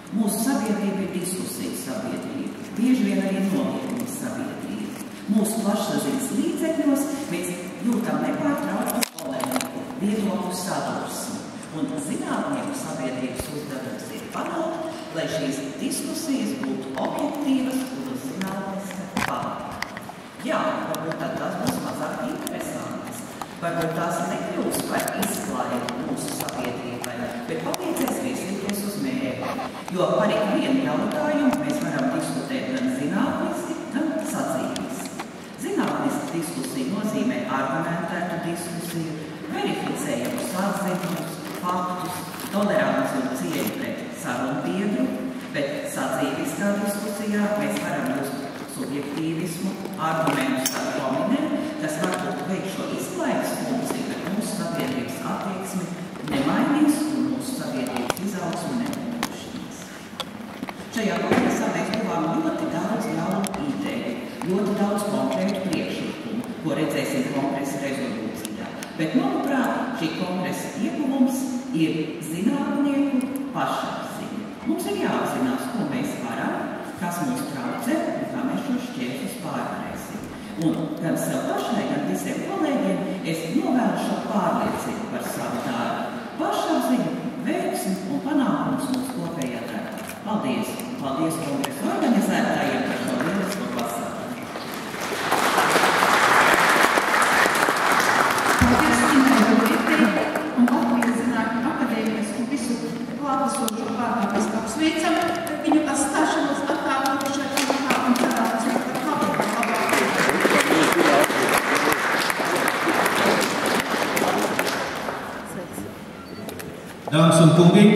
Mūsu sabiedrība ir diskusijas sabiedrība, bieži vien arī novietnes sabiedrība. Mūsu plašsaziņas līdzekļos mēs jūtam nepārtrauktu polemiku, viedokļu sadursmi. Un zinātnieku sabiedrības uzdevums ir panākt, lai šīs diskusijas būtu objektīvas un uz zinātniska pamata. Jā, varbūt tad tās būs mazāk interesantas. Varbūt tās nekļūs par izklaidu mūsu sabiedrībai, bet palīdzēs virzīties uz mērķi. Jo par ikvienu jautājumu mēs varam diskutēt gan zinātniski, gan sadzīviski. Zinātniska diskusija nozīmē argumentētu diskusiju, verificējumus atziņus, faktus, toleranci un cieņu pret sarunbiedru, bet sadzīviskā diskusijā mēs varam just subjektīvismu, argumentus kā dominem, kas varbūt veikt šo izklaides funkciju, bet mūsu sabiedrības attieksmi nemainīs un mūsu sabiedrības izaugsmu nenodrošinās. Šajā kongresā mēs guvām ļoti daudz jaunu ideju, ļoti daudz konkrētu priekšlikumu, ko redzēsim kongresa rezolūcijā. Bet, manuprāt, šī kongresa ieguvums ir zinātnieku pašapziņa. Mums ir jāapzinās, ko mēs varam, kas mūs traucē un kā mēs šos šķēršļus pārvarēsim. Un gan sev pašai, gan visiem kolēģiem es novēlu šo pārliecību par savu darbu, pašapziņu, veiksmi un panākumus mūsu kopējā darbā. Paldies! Paldies kongresa organizētājiem par šo lielisko pasākumu. Paldies Inai Rūtītei un Latvijas Zinātņu akadēmijas un visu klātesošo vārdā mēs apsveicam viņu stāšanos attālināšanā un parādzību par labāku. Dāmas un kungi!